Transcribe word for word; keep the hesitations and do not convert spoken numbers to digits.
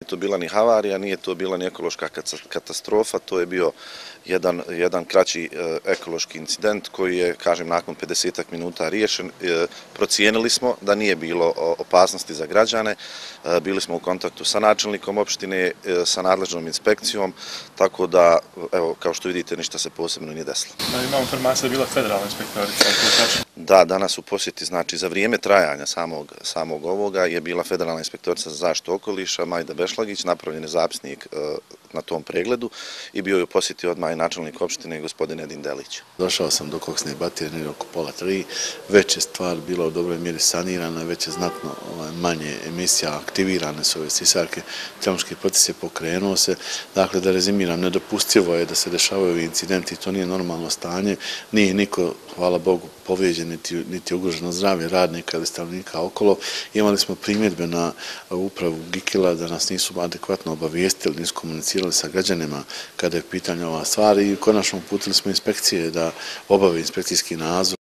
to bila ni havarija, nije to bila ni ekološka katastrofa, to je bio jedan, jedan kraći ekološki incident koji je, kažem, nakon pedesetak minuta riješen. Procijenili smo da nije bilo opasnosti za građane, bili smo u kontaktu sa načelnikom opštine, sa nadležnom inspekcijom, tako da, evo, kao što vidite, ništa se posebno nije desilo. Da, imamo informaciju da je bila federalna inspektorica. Da, danas u posjeti, znači za vrijeme trajanja samog, samog ovoga je bila federalna inspektorica za zaštitu okoliša Majda Bešlagić, napravljen je zapisnik e, na tom pregledu i bio je u posjeti odmah i načelnik opštine gospodin Edin Delić. Došao sam do koksne baterije oko pola tri, već je stvar bila u dobroj mjeri sanirana, već je znatno manje emisija, aktivirane su ove sisarke, tehnološki proces je pokrenuo se. Dakle, da rezimiram, nedopustivo je da se dešavaju ovi incidenti, to nije normalno stanje, nije niko, hvala Bogu, povrijeđen niti, niti ugroženo zdravlje radnika ili stanovnika okolo. Imali smo primjedbe na upravu Gikila da nas nisu adekvatno obavijestili, nisu komunicirali sa građanima kada je pitanje ova stvar i konačno uputili smo inspekcije da obave inspekcijski nadzor.